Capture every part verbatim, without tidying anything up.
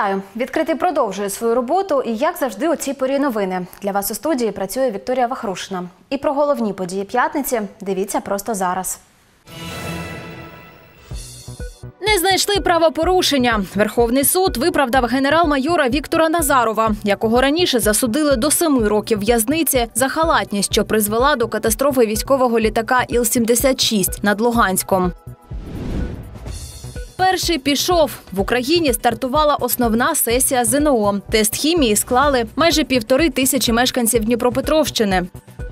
Вітаю! Відкритий продовжує свою роботу і, як завжди, у цій порі новини. Для вас у студії працює Вікторія Вахрушина. І про головні події п'ятниці дивіться просто зараз. Не знайшли правопорушення. Верховний суд виправдав генерал-майора Віктора Назарова, якого раніше засудили до семи років в'язниці за халатність, що призвела до катастрофи військового літака Іл сімдесят шість над Луганськом. Перший пішов. В Україні стартувала основна сесія зе ен о. Тест хімії склали майже півтори тисячі мешканців Дніпропетровщини.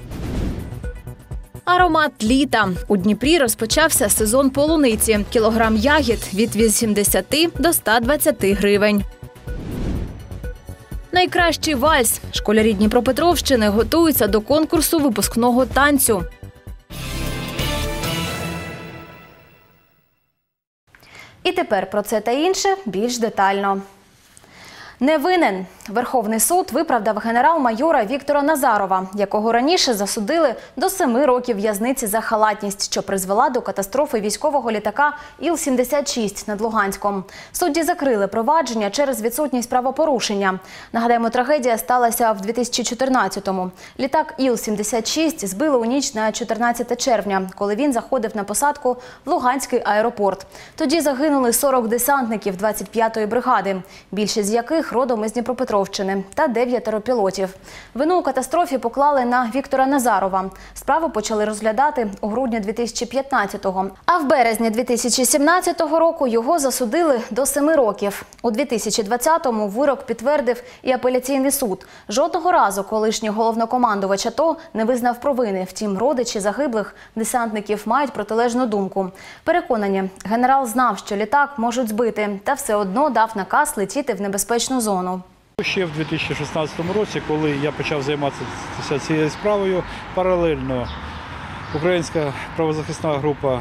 Аромат літа. У Дніпрі розпочався сезон полуниці. Кілограм ягід від вісімдесяти до ста двадцяти гривень. Найкращий вальс. Школярі Дніпропетровщини готуються до конкурсу випускного танцю. І тепер про це та інше більш детально. Не винен. Верховний суд виправдав генерал-майора Віктора Назарова, якого раніше засудили до семи років в'язниці за халатність, що призвела до катастрофи військового літака Іл сімдесят шість над Луганськом. Судді закрили провадження через відсутність правопорушення. Нагадаємо, трагедія сталася в дві тисячі чотирнадцятому. Літак Іл сімдесят шість збили у ніч на чотирнадцяте червня, коли він заходив на посадку в Луганський аеропорт. Тоді загинули сорок десантників двадцять п'ятої бригади, більшість з яких родом із Дніпропетровщини, та дев'ятеро пілотів. Вину у катастрофі поклали на Віктора Назарова. Справу почали розглядати у грудні дві тисячі п'ятнадцятого. А в березні дві тисячі сімнадцятого року його засудили до семи років. У дві тисячі двадцятому вирок підтвердив і апеляційний суд. Жодного разу колишній головнокомандувач АТО не визнав провини. Втім, родичі загиблих десантників мають протилежну думку. Переконані, генерал знав, що літак можуть збити, та все одно дав наказ летіти в небезпечну зону. Ще в дві тисячі шістнадцятому році, коли я почав займатися цією справою, паралельно українська правозахисна група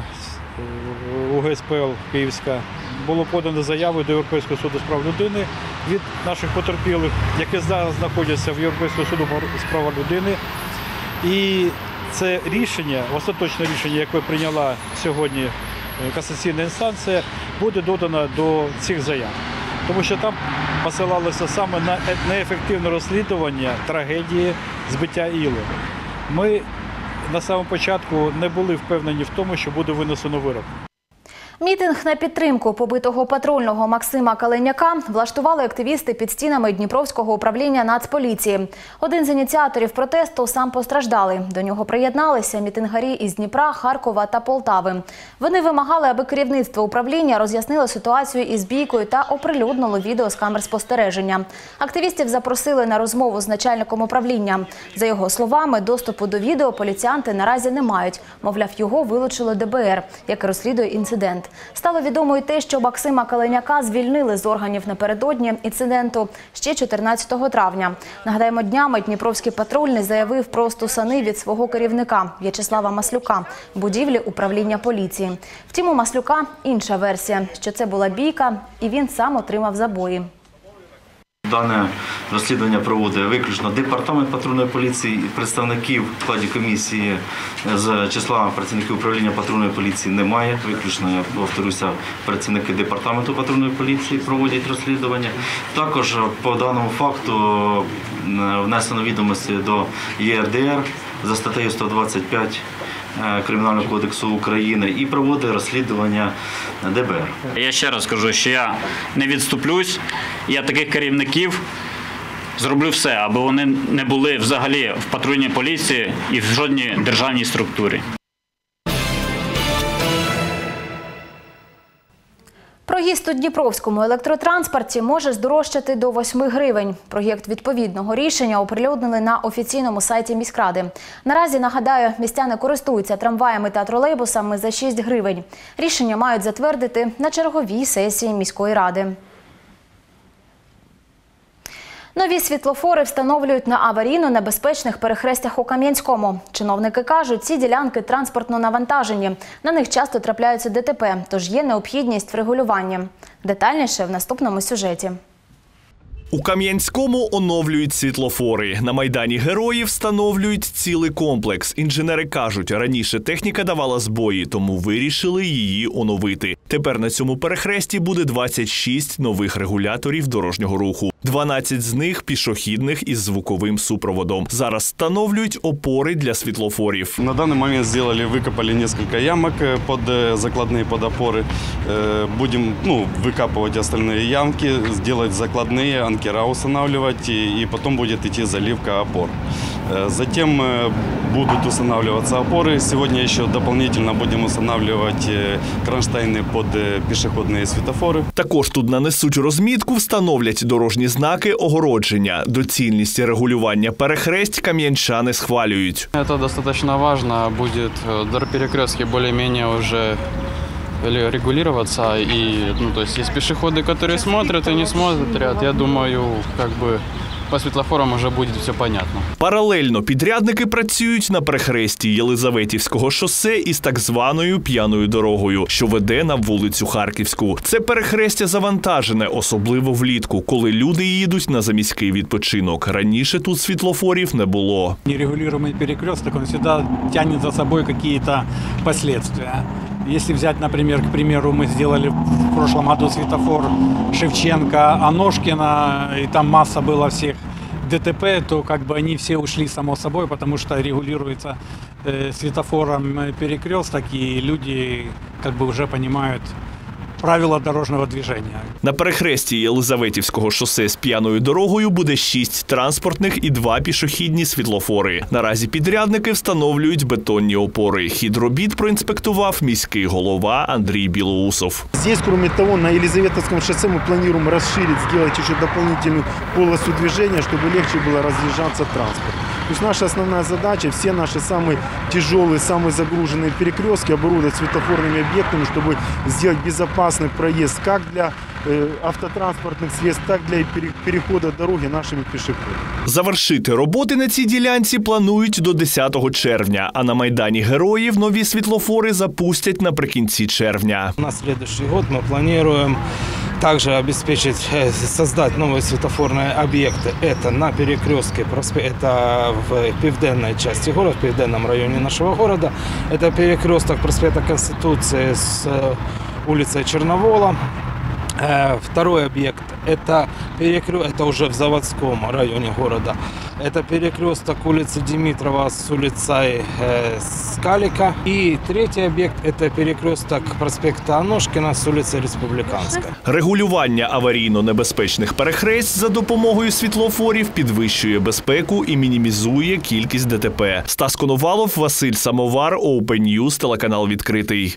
У Ге Ес Пе Ел Київська було подано заяву до Європейського суду з прав людини від наших потерпілих, які зараз знаходяться в Європейському суду з прав людини. І це рішення, остаточне рішення, яке прийняла сьогодні касаційна інстанція, буде додано до цих заяв. Тому що там посилалося саме на неефективне розслідування трагедії збиття Ілу. Ми на самому початку не були впевнені в тому, що буде винесено вирок. Мітинг на підтримку побитого патрульного Максима Каленяка влаштували активісти під стінами Дніпровського управління Нацполіції. Один з ініціаторів протесту сам постраждалий. До нього приєдналися мітингарі із Дніпра, Харкова та Полтави. Вони вимагали, аби керівництво управління роз'яснило ситуацію із бійкою та оприлюднило відео з камер спостереження. Активістів запросили на розмову з начальником управління. За його словами, доступу до відео поліціянти наразі не мають. Мовляв, його вилучило Де Бе Ер, яке розслідує інцидент. Стало відомо й те, що Максима Каленяка звільнили з органів напередодні інциденту ще чотирнадцятого травня. Нагадаємо, днями Дніпровський патрульний заявив про стусани від свого керівника В'ячеслава Маслюка в будівлі управління поліції. Втім, у Маслюка інша версія, що це була бійка і він сам отримав забої. Дане розслідування проводить виключно департамент патрульної поліції, представників в складі комісії з числа працівників управління патрульної поліції немає. Виключно, я повторюся, працівники департаменту патрульної поліції проводять розслідування. Також по даному факту внесено відомості до Є Ер Де Ер за статтею сто двадцять п'ять Кримінального кодексу України і проводить розслідування Де Бе Ер. Я ще раз кажу, що я не відступлюсь. Я таких керівників зроблю все, аби вони не були взагалі в патрульній поліції і в жодній державній структурі. Проїзд у Дніпровському електротранспорті може здорожчати до восьми гривень. Проєкт відповідного рішення оприлюднили на офіційному сайті міськради. Наразі, нагадаю, містяни користуються трамваями та тролейбусами за шість гривень. Рішення мають затвердити на черговій сесії міської ради. Нові світлофори встановлюють на аварійно-небезпечних перехрестях у Кам'янському. Чиновники кажуть, ці ділянки транспортно навантажені. На них часто трапляються Де Те Пе, тож є необхідність в регулюванні. Детальніше в наступному сюжеті. У Кам'янському оновлюють світлофори. На Майдані Героїв встановлюють цілий комплекс. Інженери кажуть, раніше техніка давала збої, тому вирішили її оновити. Тепер на цьому перехресті буде двадцять шість нових регуляторів дорожнього руху. дванадцять з них пішохідних із звуковим супроводом. Зараз встановлюють опори для світлофорів. На данный момент сделали, выкопали несколько ямок под закладные под опоры. Будем ну, выкапывать остальные ямки, сделать закладные, анкера устанавливать, и, и потом будет идти заливка опор. Затем будут устанавливаться опоры. Сегодня еще дополнительно будем устанавливать кронштейны под пешеходные светофоры. Також тут нанесуть розмітку, встановлять дорожні знаки огородження. Доцільність регулювання перехресть кам'янчани схвалюють. Это достаточно важно. Будет перекрестки более-менее уже регулироваться. И, ну, то есть, есть пешеходы, которые смотрят и не смотрят. Я думаю, как бы по світлофорам вже буде все понятно. Паралельно підрядники працюють на перехресті Єлизаветівського шосе із так званою п'яною дорогою, що веде на вулицю Харківську. Це перехрестя завантажене, особливо влітку, коли люди їдуть на заміський відпочинок. Раніше тут світлофорів не було. Нерегулируемый перекресток, он всегда тянет за собой какие-то последствия. Если взять, например, к примеру, мы сделали в прошлом году светофор Шевченко-Аношкина, и там масса было всех ДТП, то как бы они все ушли само собой, потому что регулируется э, светофором перекресток, и люди как бы уже понимают правила дорожнього движення. На перехресті Єлизаветівського шосе з п'яною дорогою буде шість транспортних і два пішохідні світлофори. Наразі підрядники встановлюють бетонні опори. Хід робіт проінспектував міський голова Андрій Білоусов. Здесь, кроме того, на Елизаветовском шоссе мы планируем расширить, сделать еще дополнительную полосу движения, чтобы легче было разъезжаться транспорт. То есть наша основная задача, все наши самые тяжелые, самые загруженные перекрестки оборудовать светофорными объектами, чтобы сделать безопасный проезд как для э, автотранспортных средств, так для перехода дороги нашими пешеходами. Завершити роботи на цій ділянці планують до десятого червня, а на Майдані Героїв нові світлофори запустять наприкінці червня. На следующий год мы планируем также обеспечить, создать новые светофорные объекты. Это на перекрестке, это в південной части города, в південном районе нашего города. Это перекресток проспекта Конституции с улицей Черновола. Второй объект – это перекресток, это уже в заводском районе города. Это перекресток улицы Димитрова с улицей э, Скалика. И третий объект – это перекресток проспекта Аношкина с улицы Республиканской. Регулювання аварійно-небезпечних перехресть за допомогою світлофорів підвищує безпеку і мінімізує кількість ДТП. Стас Коновалов, Василь Самовар, Open News, телеканал «Відкритий».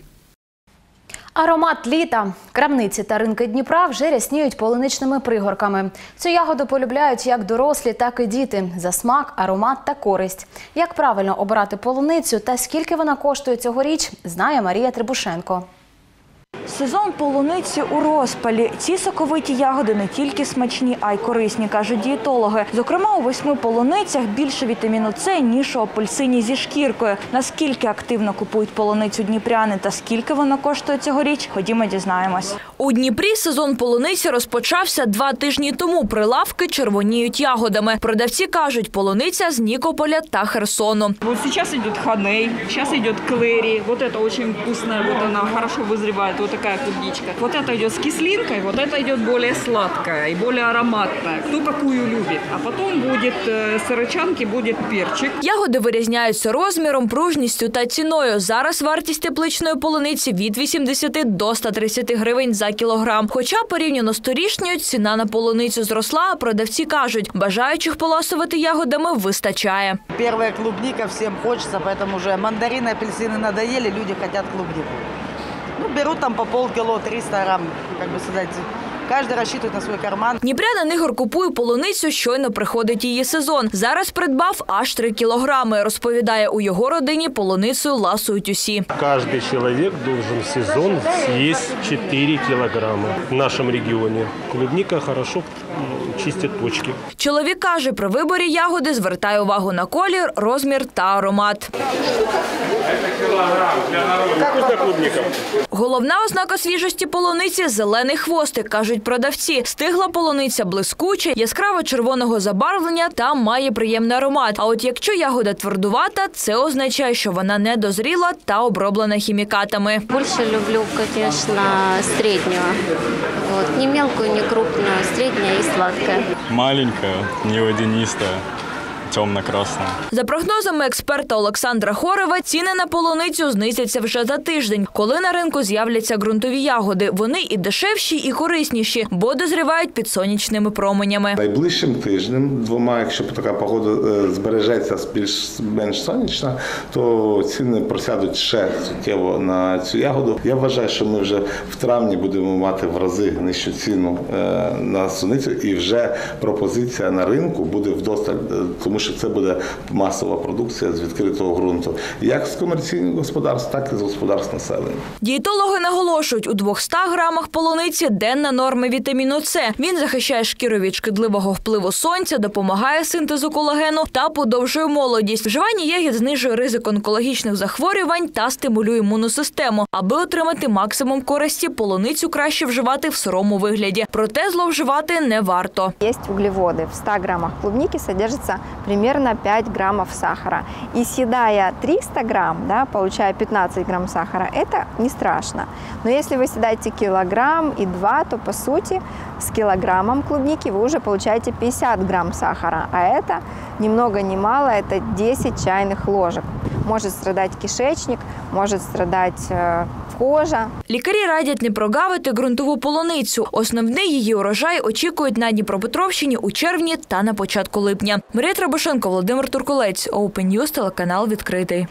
Аромат літа. Крамниці та ринки Дніпра вже рясніють полуничними пригорками. Цю ягоду полюбляють як дорослі, так і діти. За смак, аромат та користь. Як правильно обирати полуницю та скільки вона коштує цьогоріч, знає Марія Трибушенко. Сезон полуниці у розпалі. Ці соковиті ягоди не тільки смачні, а й корисні, кажуть дієтологи. Зокрема, у восьми полуницях більше вітаміну С, ніж у апельсині зі шкіркою. Наскільки активно купують полуницю дніпряни та скільки вона коштує цьогоріч, ходімо дізнаємось. У Дніпрі сезон полуниці розпочався два тижні тому. Прилавки червоніють ягодами. Продавці кажуть, полуниця з Нікополя та Херсону. Вот сейчас идет ханей, сейчас идет клэри. Вот это очень вкусная, вот она хорошо вызревает. Вот такая клубничка. Вот это идет с кислинкой, вот это идет более сладкая и более ароматная. Кто какую любит. А потом будет э, сырочанки, будет перчик. Ягоди вирізняються розміром, пружністю та ціною. Зараз вартість тепличної полуниці від вісімдесяти до ста тридцяти гривень за кілограм. Хоча порівняно з торішньою ціна на полуницю зросла, а продавці кажуть, бажаючих поласувати ягодами вистачає. Перша клубника, всім хочеться, тому вже мандарини, апельсини надоели, люди хочуть клубнику. Ну, берут там по полкило, триста грамм, как бы сказать. Кожен розраховує на свій карман. Дніпрянин Ігор купує полуницю, щойно приходить її сезон. Зараз придбав аж три кілограми. Розповідає, у його родині полуницею ласують усі. Кожен чоловік має сезон з'їсти чотири кілограми в нашому регіоні. Клубника хорошо чистят почки. Чоловік каже, при виборі ягоди звертає увагу на колір, розмір та аромат. Головна ознака свіжості полуниці – зелений хвостик, кажуть продавці. Стигла полуниця блискуча, яскраво червоного забарвлення та має приємний аромат. А от якщо ягода твердувата, це означає, що вона недозріла та оброблена хімікатами. Більше люблю, звісно, середнього. Вот. Не мелкую, не крупную, средняя и сладкая. Маленькая, не водянистая. Темно-красна. За прогнозами експерта Олександра Хорева, ціни на полуницю знизяться вже за тиждень, коли на ринку з'являться ґрунтові ягоди. Вони і дешевші, і корисніші, бо дозрівають під сонячними променями. Найближчим тижнем, двома, якщо така погода збережеться більш-менш сонячна, то ціни просядуть ще суттєво на цю ягоду. Я вважаю, що ми вже в травні будемо мати в рази нижчу ціну на суницю, і вже пропозиція на ринку буде вдосталь, тому що це буде масова продукція з відкритого ґрунту. Як з комерційних господарств, так і з господарств населення. Дієтологи наголошують, у двохстах грамах полуниці денна норма вітаміну С. Він захищає шкіру від шкідливого впливу сонця, допомагає синтезу колагену та подовжує молодість. Вживання ягід знижує ризик онкологічних захворювань та стимулює імунну систему. Аби отримати максимум користі, полуницю краще вживати в сирому вигляді. Проте зловживати не варто. Є вуглеводи. В ста грамах клубники содержится примерно пять граммов сахара. И съедая триста грамм, да, получая пятнадцать грамм сахара, это не страшно. Но если вы съедаете килограмм и два, то по сути с килограммом клубники вы уже получаете пятьдесят грамм сахара. А это ни много ни мало, это десять чайных ложек. Может страдать кишечник, может страдать э, кожа. Лікарі радять не прогавити ґрунтову полуницю. Основний її урожай очікують на Дніпропетровщині у червні та на початку липня. Марія Требушенко, Володимир Туркулець, Open News, телеканал «Відкритий».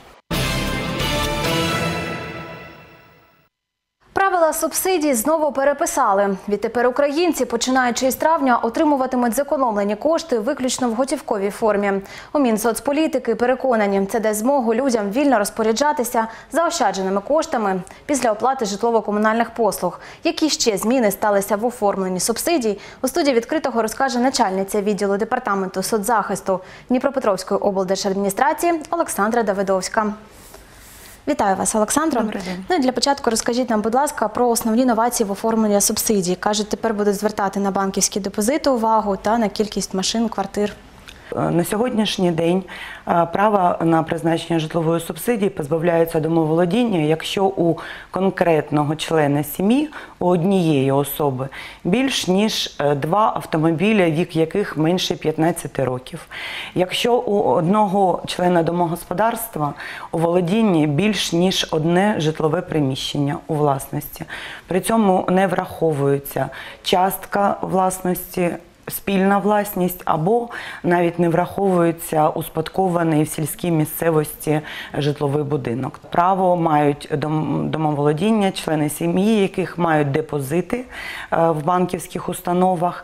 Правила субсидій знову переписали. Відтепер українці, починаючи із травня, отримуватимуть зекономлені кошти виключно в готівковій формі. У Мінсоцполітики переконані, це дасть змогу людям вільно розпоряджатися заощадженими коштами після оплати житлово-комунальних послуг. Які ще зміни сталися в оформленні субсидій, у студії «Відкритого» розкаже начальниця відділу департаменту соцзахисту Дніпропетровської облдержадміністрації Олександра Давидовська. Вітаю вас, Олександро. Ну, для початку розкажіть нам, будь ласка, про основні новації в оформленні субсидій. Кажуть, тепер будуть звертати на банківські депозити увагу та на кількість машин, квартир. На сьогоднішній день право на призначення житлової субсидії позбавляється домоволодіння, якщо у конкретного члена сім'ї, у однієї особи, більш ніж два автомобіля, вік яких менше п'ятнадцяти років. Якщо у одного члена домогосподарства у володінні більш ніж одне житлове приміщення у власності. При цьому не враховується частка власності, спільна власність або навіть не враховується успадкований в сільській місцевості житловий будинок. Право мають домоволодіння члени сім'ї, яких мають депозити в банківських установах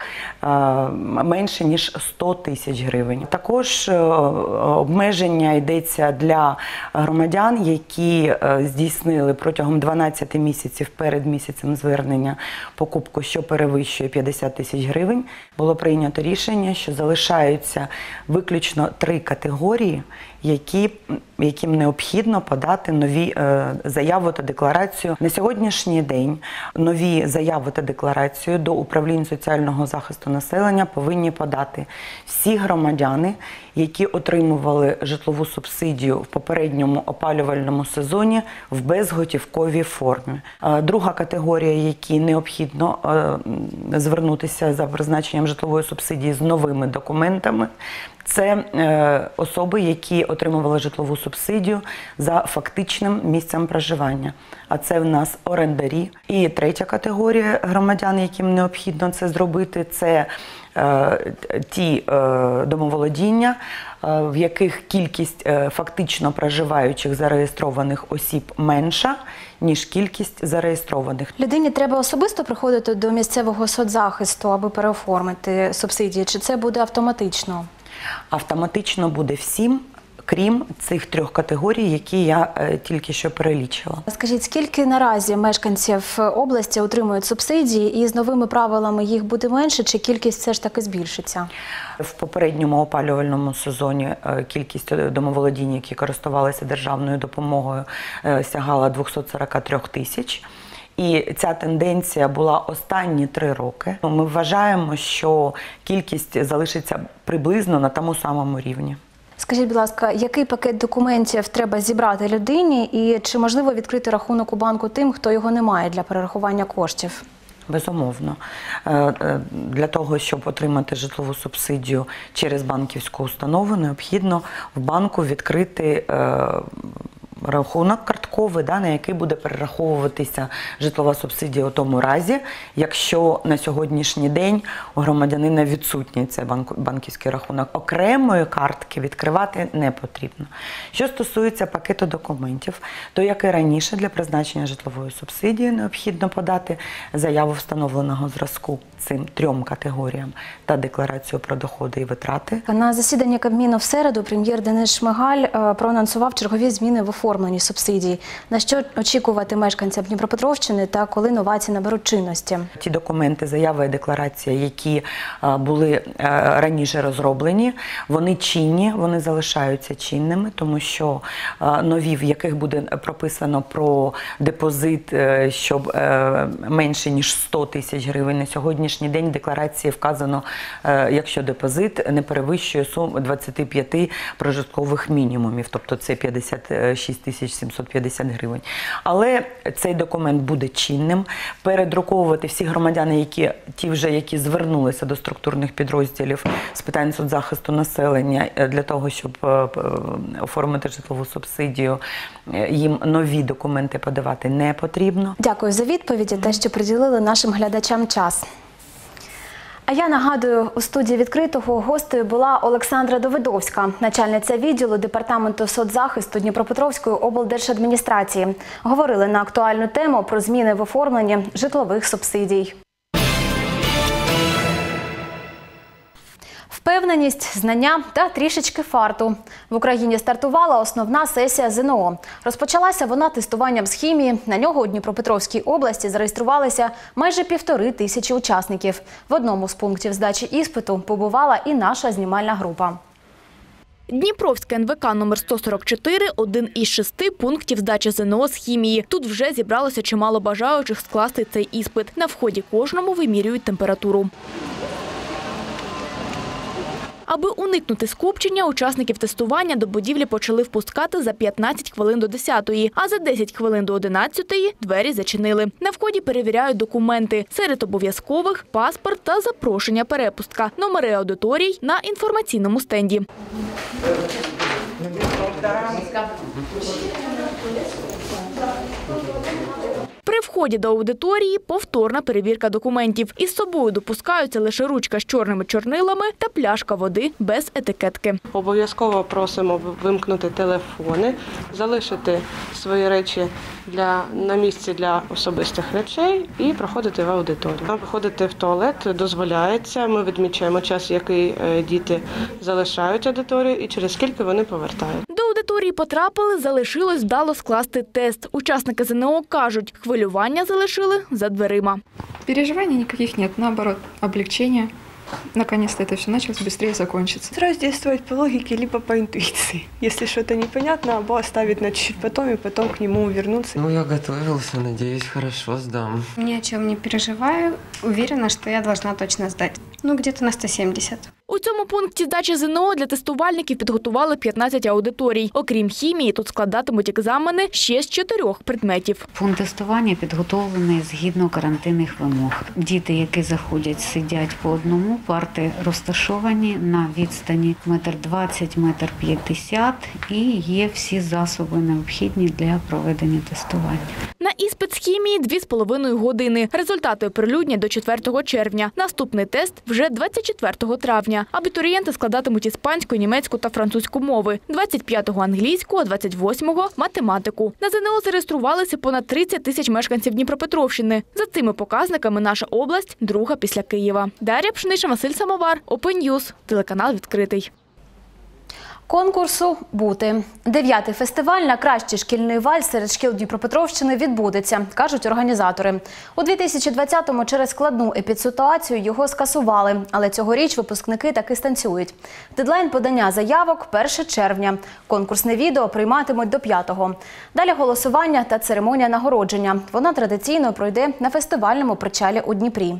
менше ніж сто тисяч гривень. Також обмеження йдеться для громадян, які здійснили протягом дванадцяти місяців перед місяцем звернення покупку, що перевищує п'ятдесят тисяч гривень. Було прийнято рішення, що залишаються виключно три категорії, які, яким необхідно подати нові е, заяву та декларацію. На сьогоднішній день нові заяви та декларацію до управління соціального захисту населення повинні подати всі громадяни, які отримували житлову субсидію в попередньому опалювальному сезоні в безготівковій формі. Е, друга категорія, які необхідно е, звернутися за призначенням житлової субсидії з новими документами, це е, особи, які отримували житлову субсидію за фактичним місцем проживання. А це в нас орендарі. І третя категорія громадян, яким необхідно це зробити, це е, ті е, домоволодіння, е, в яких кількість е, фактично проживаючих зареєстрованих осіб менша, ніж кількість зареєстрованих. Людині треба особисто приходити до місцевого соцзахисту, аби переоформити субсидії, чи це буде автоматично? Автоматично буде всім, крім цих трьох категорій, які я е, тільки що перелічила. Скажіть, скільки наразі мешканців області отримують субсидії, і з новими правилами їх буде менше, чи кількість все ж таки збільшиться? В попередньому опалювальному сезоні е, кількість домоволодінь, які користувалися державною допомогою, е, сягала двісті сорок три тисяч. І ця тенденція була останні три роки. Ми вважаємо, що кількість залишиться приблизно на тому самому рівні. Скажіть, будь ласка, який пакет документів треба зібрати людині і чи можливо відкрити рахунок у банку тим, хто його не має для перерахування коштів? Безумовно. Для того, щоб отримати житлову субсидію через банківську установу, необхідно в банку відкрити рахунок картковий, да, на який буде перераховуватися житлова субсидія у тому разі, якщо на сьогоднішній день у громадянина відсутній цей банк, банківський рахунок. Окремої картки відкривати не потрібно. Що стосується пакету документів, то, як і раніше, для призначення житлової субсидії необхідно подати заяву встановленого зразку цим трьом категоріям та декларацію про доходи і витрати. На засіданні Кабміну в середу прем'єр Денис Шмигаль проанонсував чергові зміни в оформленні субсидій. На що очікувати мешканцям Дніпропетровщини та коли нова ці наберуть чинності? Ті документи, заяви і декларації, які були раніше розроблені, вони чинні, вони залишаються чинними, тому що нові, в яких буде прописано про депозит, щоб менше ніж сто тисяч гривень, на сьогоднішній день в декларації вказано, якщо депозит не перевищує сум двадцять п'ять прожиткових мінімумів, тобто це п'ятдесят шість тисяч сімсот п'ятдесят гривень. Але цей документ буде чинним. Передруковувати всі громадяни, які, ті вже, які звернулися до структурних підрозділів з питань соцзахисту населення для того, щоб оформити житлову субсидію, їм нові документи подавати не потрібно. Дякую за відповіді, те, що приділили нашим глядачам час. А я нагадую, у студії «Відкритого» гостею була Олександра Довидовська, начальниця відділу Департаменту соцзахисту Дніпропетровської облдержадміністрації. Говорили на актуальну тему про зміни в оформленні житлових субсидій. Впевненість, знання та трішечки фарту. В Україні стартувала основна сесія зе ен о. Розпочалася вона тестуванням з хімії. На нього у Дніпропетровській області зареєструвалися майже півтори тисячі учасників. В одному з пунктів здачі іспиту побувала і наша знімальна група. Дніпровське ен ве ка номер сто сорок чотири – один із шести пунктів здачі зе ен о з хімії. Тут вже зібралося чимало бажаючих скласти цей іспит. На вході кожному вимірюють температуру. Аби уникнути скупчення, учасників тестування до будівлі почали впускати за п'ятнадцять хвилин до десятої, а за десять хвилин до одинадцятої двері зачинили. На вході перевіряють документи. Серед обов'язкових – паспорт та запрошення перепустка, номери аудиторій на інформаційному стенді. При вході до аудиторії повторна перевірка документів. Із собою допускаються лише ручка з чорними чорнилами та пляшка води без етикетки. Обов'язково просимо вимкнути телефони, залишити свої речі для, на місці для особистих речей і проходити в аудиторію. Виходити в туалет дозволяється, ми відмічаємо час, який діти залишають аудиторію і через скільки вони повертають. До аудиторії потрапили, залишилось вдало скласти тест. Учасники зе ен о кажуть, хвилювання залишили за дверима. Переживаний никаких нет, наоборот, облегчение. Наконец-то это все началось быстрее закончится. Стараюсь действовать по логике, либо по интуиции. Если что-то непонятно, або оставить на чуть-чуть потом и потом к нему вернуться. Ну, я готовился, надеюсь, хорошо сдам. Ни о чем не переживаю, уверена, что я должна точно сдать. Ну, где-то на сто сімдесят. У цьому пункті здачі зе ен о для тестувальників підготували п'ятнадцять аудиторій. Окрім хімії, тут складатимуть екзамени ще з чотирьох предметів. Пункт тестування підготовлений згідно карантинних вимог. Діти, які заходять, сидять по одному, парти розташовані на відстані метр двадцять, метр п'ятдесят і є всі засоби необхідні для проведення тестування. На іспит з хімії – дві з половиною години. Результати оприлюднять до четвертого червня. Наступний тест – вже двадцять четвертого травня. Абітурієнти складатимуть іспанську, німецьку та французьку мови. двадцять п'ятого – англійську, а двадцять восьмого – математику. На зе ен о зареєструвалися понад тридцять тисяч мешканців Дніпропетровщини. За цими показниками наша область – друга після Києва. Дар'я Пшенична, Василь Самовар, Open News, телеканал «Відкритий». Конкурсу «Бути». Дев'ятий фестиваль на кращий шкільний вальс серед шкіл Дніпропетровщини відбудеться, кажуть організатори. У дві тисячі двадцятому через складну епідситуацію його скасували, але цьогоріч випускники таки станцюють. Дедлайн подання заявок – перше червня. Конкурсне відео прийматимуть до п'ятого. Далі голосування та церемонія нагородження. Вона традиційно пройде на фестивальному причалі у Дніпрі.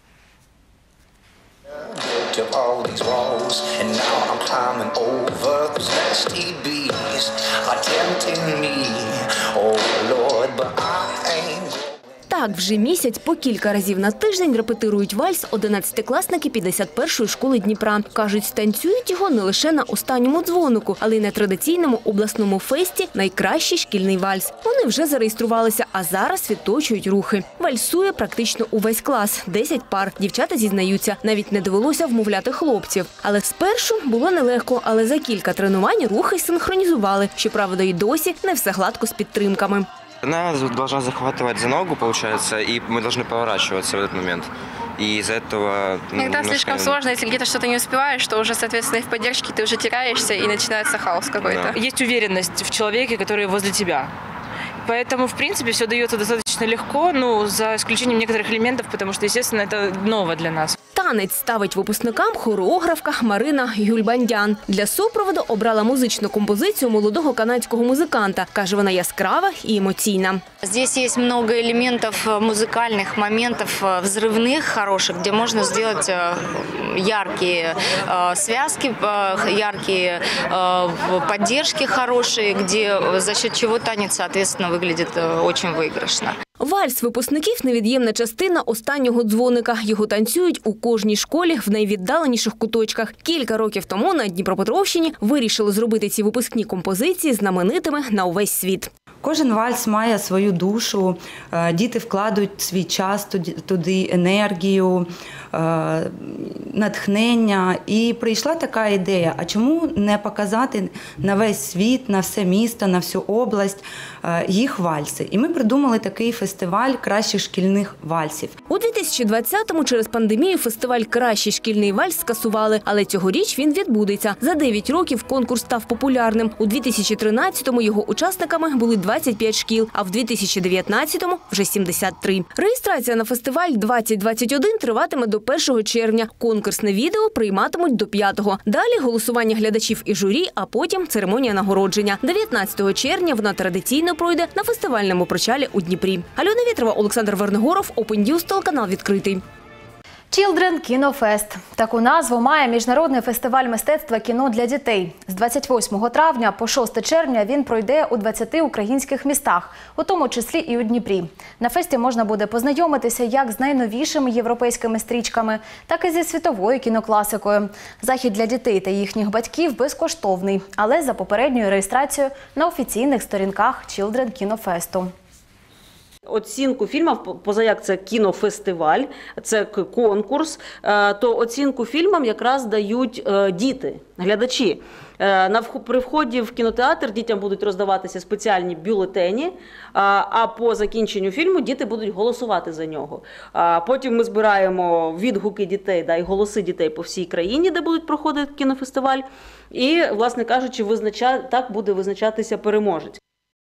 Of all these walls, and now I'm climbing over those nasty bees are tempting me. Oh Lord, but I ain't. Так, вже місяць по кілька разів на тиждень репетирують вальс одинадцятикласники п'ятдесят першої школи Дніпра. Кажуть, танцюють його не лише на останньому дзвонику, але й на традиційному обласному фесті «Найкращий шкільний вальс». Вони вже зареєструвалися, а зараз відточують рухи. Вальсує практично увесь клас – десять пар. Дівчата зізнаються, навіть не довелося вмовляти хлопців. Але спершу було нелегко, але за кілька тренувань рухи синхронізували. Щоправда, і досі не все гладко з підтримками. Она должна захватывать за ногу, получается, и мы должны поворачиваться в этот момент. И из-за этого... Ну, Иногда немножко... слишком сложно, если где-то что-то не успеваешь, то уже, соответственно, и в поддержке ты уже теряешься, и начинается хаос какой-то. Да. Есть уверенность в человеке, который возле тебя. Поэтому, в принципе, все дается достаточно легко, ну, за исключением некоторых элементов, потому что, естественно, это ново для нас. Танець ставить випускникам хореографка Марина Гюльбандян. Для супроводу обрала музичну композицію молодого канадського музиканта. Каже, вона яскрава і емоційна. Здесь есть много элементов музыкальных, моментов взрывных, хороших, где можно сделать яркие связки, яркие поддержки хорошие, где за счет чего танец, соответственно, выглядит очень выигрышно. Вальс випускників – невід'ємна частина останнього дзвоника. Його танцюють у кожній школі в найвіддаленіших куточках. Кілька років тому на Дніпропетровщині вирішили зробити ці випускні композиції знаменитими на увесь світ. Кожен вальс має свою душу, діти вкладають свій час туди, енергію, натхнення. І прийшла така ідея, а чому не показати на весь світ, на все місто, на всю область їх вальси. І ми придумали такий фестиваль кращих шкільних вальсів. У дві тисячі двадцятому через пандемію фестиваль «Кращий шкільний вальс» скасували, але цьогоріч він відбудеться. За дев'ять років конкурс став популярним. У дві тисячі тринадцятому його учасниками були двадцять п'ять шкіл, а в дві тисячі дев'ятнадцятому – вже сімдесят три. Реєстрація на фестиваль двадцять двадцять один триватиме до першого червня. Конкурсне відео прийматимуть до п'ятого. Далі голосування глядачів і журі, а потім церемонія нагородження. дев'ятнадцятого червня вона традиційно пройде на фестивальному причалі у Дніпрі. Альона Вєтрова, Олександр Вернигоров, Open News, телеканал «Відкритий». Children Кінофест. Таку назву має міжнародний фестиваль мистецтва кіно для дітей. З двадцять восьмого травня по шосте червня він пройде у двадцяти українських містах, у тому числі і у Дніпрі. На фесті можна буде познайомитися як з найновішими європейськими стрічками, так і зі світовою кінокласикою. Захід для дітей та їхніх батьків безкоштовний, але за попередньою реєстрацією на офіційних сторінках Children Кінофесту. Оцінку фільмів, позаяк це кінофестиваль, це конкурс, то оцінку фільмам якраз дають діти, глядачі. При вході в кінотеатр дітям будуть роздаватися спеціальні бюлетені, а по закінченню фільму діти будуть голосувати за нього. Потім ми збираємо відгуки дітей, да, і голоси дітей по всій країні, де будуть проходити кінофестиваль. І, власне кажучи, визнача... так буде визначатися переможець.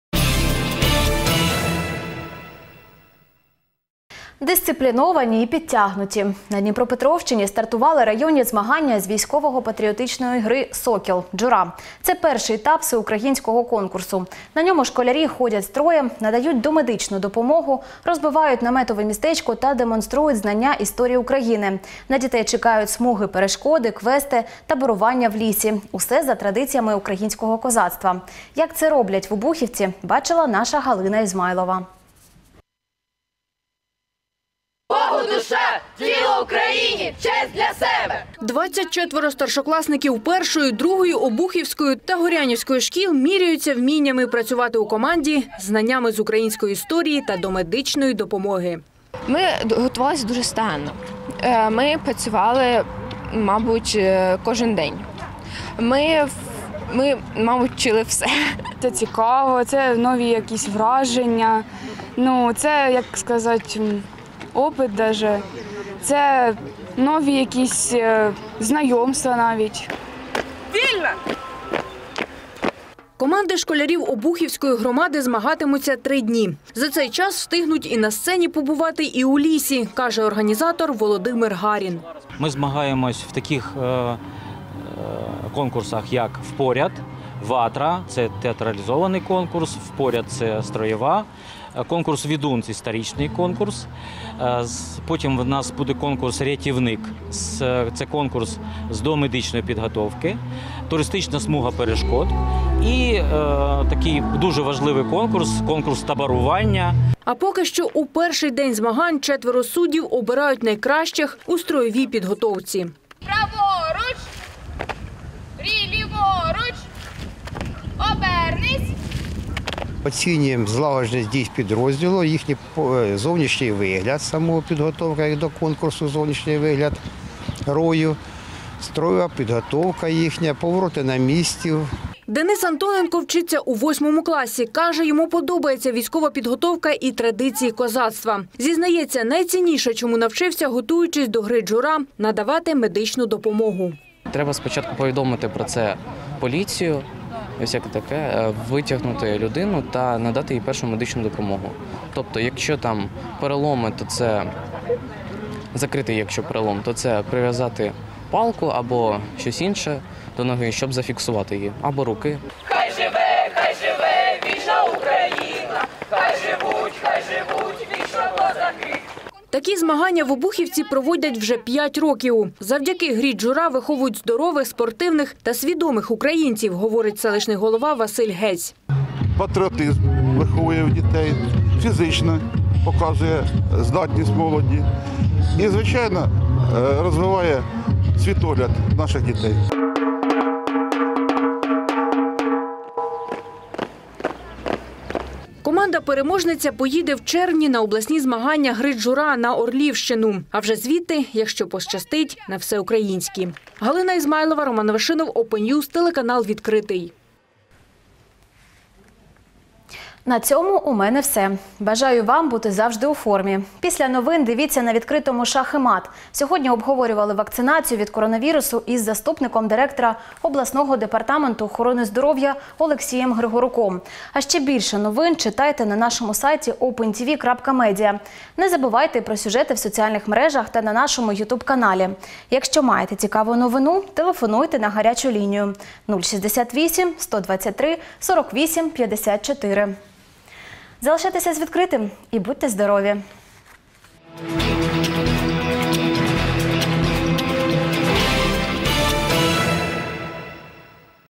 Дисципліновані і підтягнуті. На Дніпропетровщині стартували районні змагання з військово-патріотичної гри «Сокіл» «Джура». Це перший етап всеукраїнського конкурсу. На ньому школярі ходять строєм, надають домедичну допомогу, розбивають наметове містечко та демонструють знання історії України. На дітей чекають смуги, перешкоди, квести, таборування в лісі. Усе за традиціями українського козацтва. Як це роблять в Обухівці, бачила наша Галина Ізмайлова. Богу душа, тіло Україні, честь для себе! двадцять четверо старшокласників першої, другої, Обухівської та Горянівської шкіл міряються вміннями працювати у команді, знаннями з української історії та домедичної допомоги. Ми готувалися дуже старанно. Ми працювали, мабуть, кожен день. Ми, ми мабуть, вчили все. Це цікаво, це нові якісь враження. Ну, це, як сказати, опит даже. Це нові якісь знайомства навіть. Вільно! Команди школярів Обухівської громади змагатимуться три дні. За цей час встигнуть і на сцені побувати, і у лісі, каже організатор Володимир Гарін. Ми змагаємось в таких е, е, конкурсах, як «Впоряд», «Ватра» – це театралізований конкурс, «Впоряд» – це строєва, конкурс «Відун» – це історичний конкурс. Потім в нас буде конкурс «Рятівник» – це конкурс з домедичної підготовки, туристична смуга перешкод і е, такий дуже важливий конкурс – конкурс таборування. А поки що у перший день змагань четверо суддів обирають найкращих у строєвій підготовці. Праворуч, ліворуч, обернись. Оцінюємо злагодженість дій підрозділу, їхній зовнішній вигляд, самого підготовка їх до конкурсу, зовнішній вигляд рою, строєва підготовка їхня, повороти на місці. Денис Антоненко вчиться у восьмому класі. Каже, йому подобається військова підготовка і традиції козацтва. Зізнається, найцінніше, чому навчився, готуючись до гри джура, надавати медичну допомогу. Треба спочатку повідомити про це поліцію, і всяке таке, витягнути людину та надати їй першу медичну допомогу. Тобто, якщо там переломи, то це закритий, якщо перелом, то це прив'язати палку або щось інше до ноги, щоб зафіксувати її, або руки. Хай живе, хай живе вічна Україна, хай живуть, хай живуть вічно козаки. Такі змагання в Обухівці проводять вже п'ять років. Завдяки грі джура виховують здорових, спортивних та свідомих українців, говорить селищний голова Василь Гець. Патріотизм виховує в дітей, фізично показує здатність молоді і, звичайно, розвиває світогляд наших дітей. Команда-переможниця поїде в червні на обласні змагання гри джура на Орлівщину. А вже звідти, якщо пощастить, на всеукраїнські. Галина Ізмайлова, Роман Вашинов, Open News, телеканал «Відкритий». На цьому у мене все. Бажаю вам бути завжди у формі. Після новин дивіться на відкритому «Шах і мат». Сьогодні обговорювали вакцинацію від коронавірусу із заступником директора обласного департаменту охорони здоров'я Олексієм Григоруком. А ще більше новин читайте на нашому сайті опен ті ві крапка медіа. Не забувайте про сюжети в соціальних мережах та на нашому ютуб-каналі. Якщо маєте цікаву новину, телефонуйте на гарячу лінію нуль шістдесят вісім сто двадцять три сорок вісім п'ятдесят чотири. Залишайтеся з відкритим і будьте здорові!